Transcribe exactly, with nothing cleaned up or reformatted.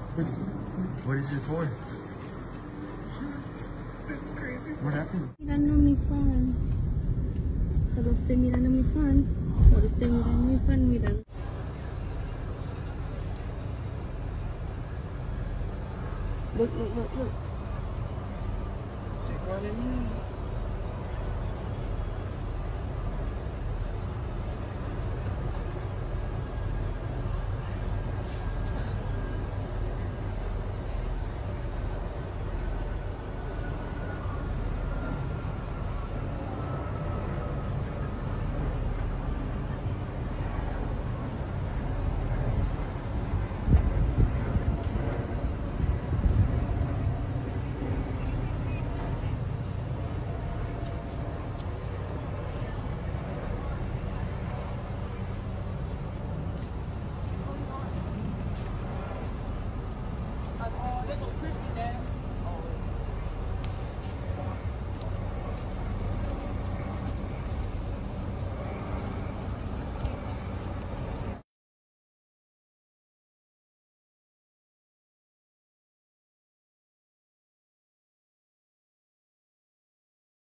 What is it for? That's crazy. What happened? Mirando mi phone. Solo estoy mirando mi phone. Solo estoy mirando mi phone, mirando. Look, look, look, look. They're running in.